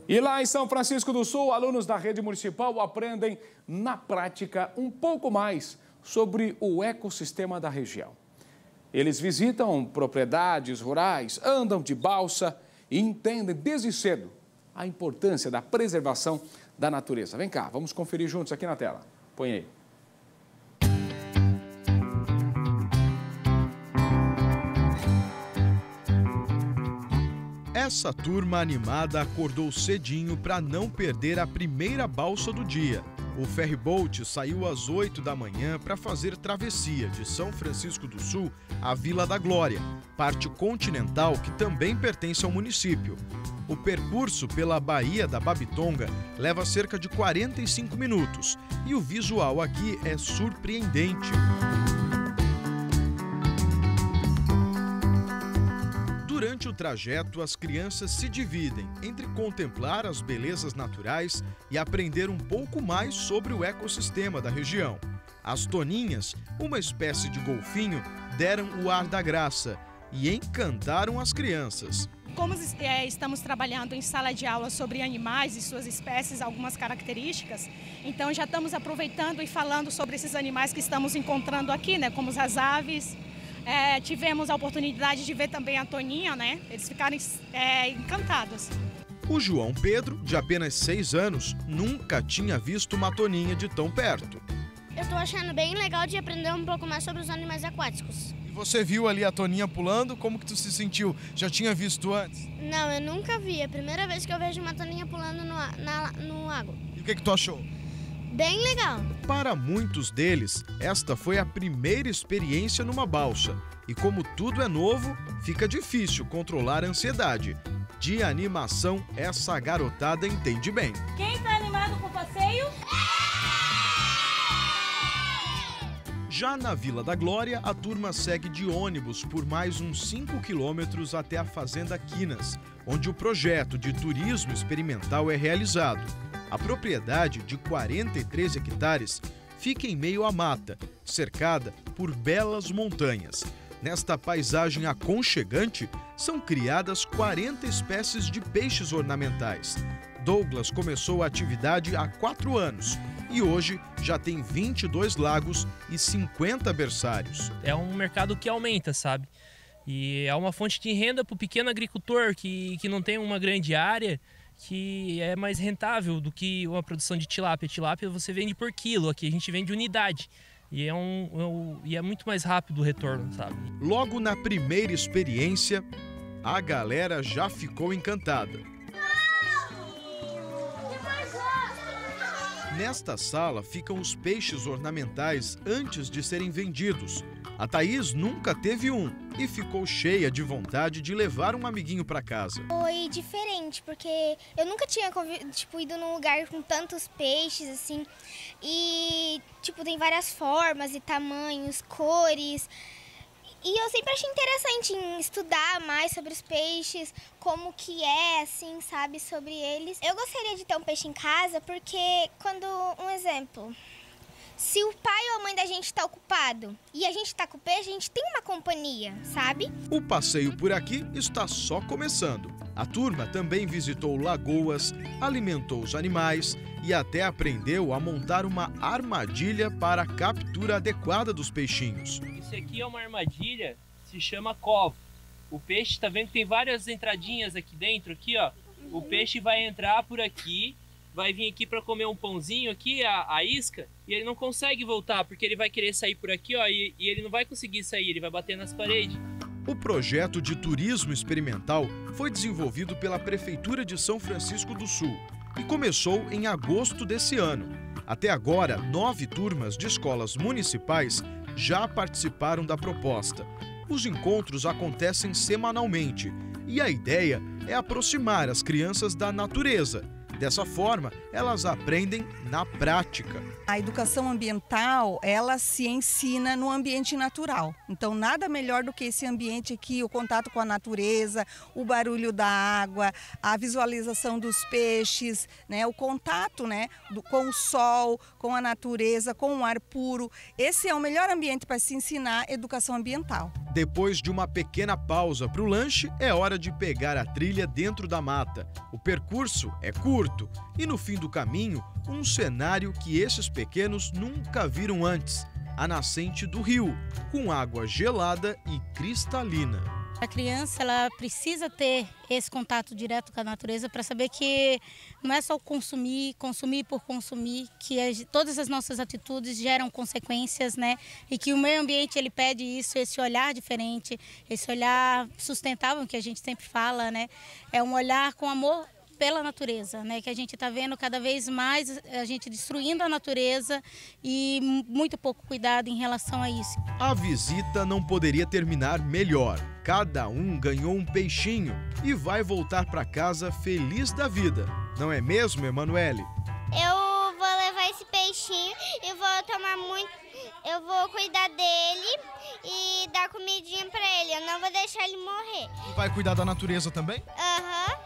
E lá em São Francisco do Sul, alunos da rede municipal aprendem na prática um pouco mais sobre o ecossistema da região. Eles visitam propriedades rurais, andam de balsa e entendem desde cedo a importância da preservação da natureza. Vem cá, vamos conferir juntos aqui na tela. Põe aí. Essa turma animada acordou cedinho para não perder a primeira balsa do dia. O ferryboat saiu às 8 da manhã para fazer travessia de São Francisco do Sul à Vila da Glória, parte continental que também pertence ao município. O percurso pela Baía da Babitonga leva cerca de 45 minutos e o visual aqui é surpreendente. Durante o trajeto, as crianças se dividem entre contemplar as belezas naturais e aprender um pouco mais sobre o ecossistema da região. As toninhas, uma espécie de golfinho, deram o ar da graça e encantaram as crianças. Como estamos trabalhando em sala de aula sobre animais e suas espécies, algumas características, então já estamos aproveitando e falando sobre esses animais que estamos encontrando aqui, né, como as aves. Tivemos a oportunidade de ver também a toninha, né? Eles ficaram encantados. O João Pedro, de apenas 6 anos, nunca tinha visto uma toninha de tão perto. Eu estou achando bem legal de aprender um pouco mais sobre os animais aquáticos. E você viu ali a toninha pulando? Como que tu se sentiu? Já tinha visto antes? Não, eu nunca vi. É a primeira vez que eu vejo uma toninha pulando no lago. E o que tu achou? Bem legal. Para muitos deles, esta foi a primeira experiência numa balsa. E como tudo é novo, fica difícil controlar a ansiedade. De animação, essa garotada entende bem. Quem está animado com o passeio? Já na Vila da Glória, a turma segue de ônibus por mais uns 5 quilômetros até a Fazenda Quinas, onde o projeto de turismo experimental é realizado. A propriedade, de 43 hectares, fica em meio à mata, cercada por belas montanhas. Nesta paisagem aconchegante, são criadas 40 espécies de peixes ornamentais. Douglas começou a atividade há 4 anos e hoje já tem 22 lagos e 50 berçários. É um mercado que aumenta, sabe? E é uma fonte de renda para o pequeno agricultor que não tem uma grande área, que é mais rentável do que uma produção de tilápia. Tilápia você vende por quilo, aqui a gente vende unidade. E é muito mais rápido o retorno, sabe? Logo na primeira experiência, a galera já ficou encantada. Nesta sala ficam os peixes ornamentais antes de serem vendidos. A Thaís nunca teve um e ficou cheia de vontade de levar um amiguinho para casa. Foi diferente, porque eu nunca tinha ido num lugar com tantos peixes, assim. E, tem várias formas e tamanhos, cores. E eu sempre achei interessante em estudar mais sobre os peixes, como que é, assim, sabe, sobre eles. Eu gostaria de ter um peixe em casa porque um exemplo, se o pai ou a mãe da gente está ocupado e a gente está com o peixe, a gente tem uma companhia, sabe? O passeio por aqui está só começando. A turma também visitou lagoas, alimentou os animais e até aprendeu a montar uma armadilha para a captura adequada dos peixinhos. Isso aqui é uma armadilha, se chama covo. O peixe, tá vendo que tem várias entradinhas aqui dentro, aqui, ó. O peixe vai entrar por aqui, vai vir aqui para comer um pãozinho aqui, a isca, e ele não consegue voltar, porque ele vai querer sair por aqui, ó, e ele não vai conseguir sair, ele vai bater nas paredes. O projeto de turismo experimental foi desenvolvido pela Prefeitura de São Francisco do Sul e começou em agosto desse ano. Até agora, 9 turmas de escolas municipais já participaram da proposta. Os encontros acontecem semanalmente e a ideia é aproximar as crianças da natureza. Dessa forma, elas aprendem na prática. A educação ambiental, ela se ensina no ambiente natural. Então, nada melhor do que esse ambiente aqui, o contato com a natureza, o barulho da água, a visualização dos peixes, né, o contato, né, com o sol, com a natureza, com o ar puro. Esse é o melhor ambiente para se ensinar educação ambiental. Depois de uma pequena pausa para o lanche, é hora de pegar a trilha dentro da mata. O percurso é curto e no fim do caminho, um cenário que esses pequenos nunca viram antes. A nascente do rio, com água gelada e cristalina. A criança ela precisa ter esse contato direto com a natureza para saber que não é só consumir por consumir, que todas as nossas atitudes geram consequências, né? E que o meio ambiente ele pede isso, esse olhar diferente, esse olhar sustentável que a gente sempre fala, né? É um olhar com amor pela natureza, né? Que a gente está vendo cada vez mais a gente destruindo a natureza e muito pouco cuidado em relação a isso. A visita não poderia terminar melhor. Cada um ganhou um peixinho e vai voltar para casa feliz da vida. Não é mesmo, Emanuele? Eu vou levar esse peixinho e eu vou cuidar dele e dar comidinha para ele. Eu não vou deixar ele morrer. Vai cuidar da natureza também? Aham.